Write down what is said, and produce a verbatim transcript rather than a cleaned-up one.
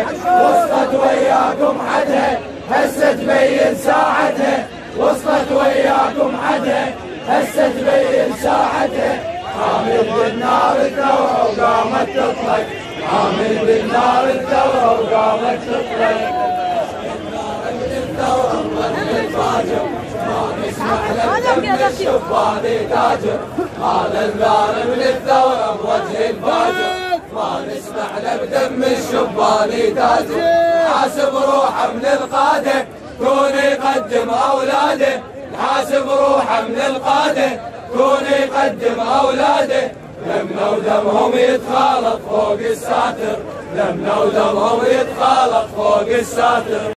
وصلت وياكم حدها هسه تبين ساعتها، وصلت وياكم حدها هسه تبين ساعتها. حامل بالنار الثورة وقامت تطلق، حامل بالنار الثورة وقامت تطلق. الثورة ظل الفاجر ما نسمح له بدم الشبان تاجر، هذا الظالم للثورة بوجه الفاجر ما نسمح له بدم الشبان تاجر. حاسب روحه من القادة كون يقدم أولاده، حاسب روحه من القادة كون يقدم أولاده. لمنا ودمهم يتخالط فوق الساتر، لمنا ودمهم يتخالط فوق الساتر.